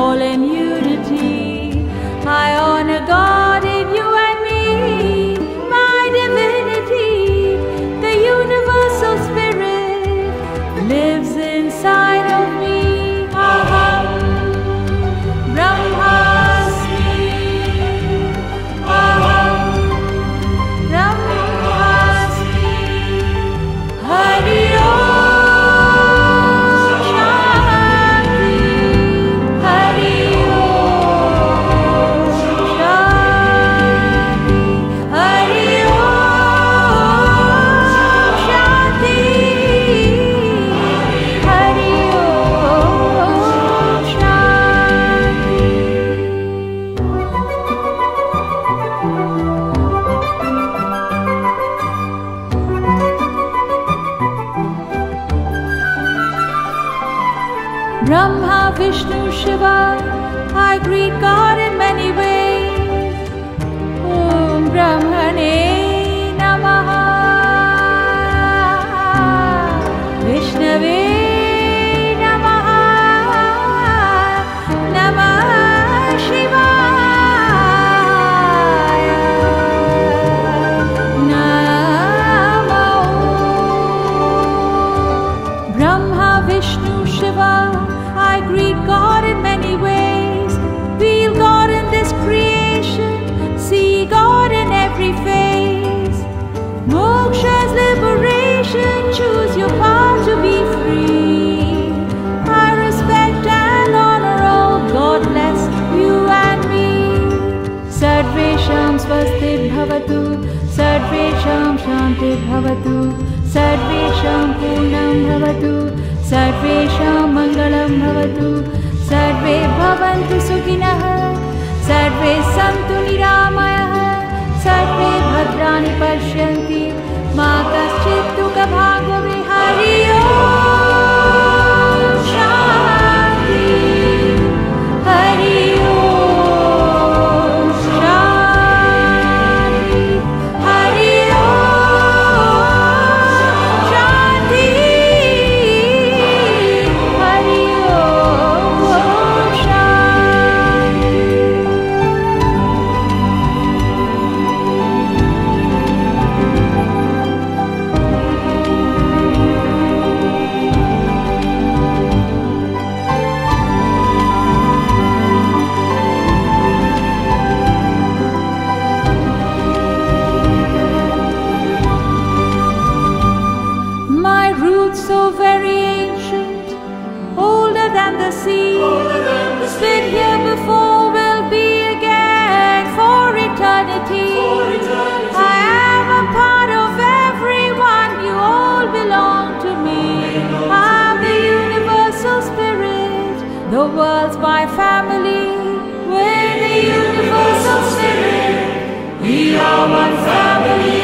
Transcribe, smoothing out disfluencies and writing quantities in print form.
all in unity. I honor God in you and me, my divinity. The universal spirit lives inside of me. Aham Brahmasmi. Aham Brahmasmi. Hari Om Shanti. Hari Om Shanti. Hari Om Shanti. Hari Om Shanti. Brahma, Vishnu, Shiva, I greet God in many ways. Om Brahmane Namaha. Vishnave Namaha. Namah Shivaya. Namo. Brahma, Vishnu, Shiva, I greet God in many ways. Feel God in this creation, see God in every phase. Moksha's liberation, choose your path to be free. I respect and honor all, God bless you and me. Sarvesham swastit bhavatu, sarvesham shantit bhavatu, sarvesham purnam bhavatu, sarvesham mangalam bhavatu, sarve bhavantu sukhinah, sarve santu niramayah, sarve bhadrani pashyanti, ma kaschit dukha bhag bhavet. Hari Om Shanti. Hari Om Shanti. Hari Om Shanti. Hari Om Shanti. My roots so very ancient, older than the sea. Been here before, will be again for eternity. I am a part of everyone, you all belong to me. I'm the universal spirit, the world's my family. We're the universal spirit, we are one family.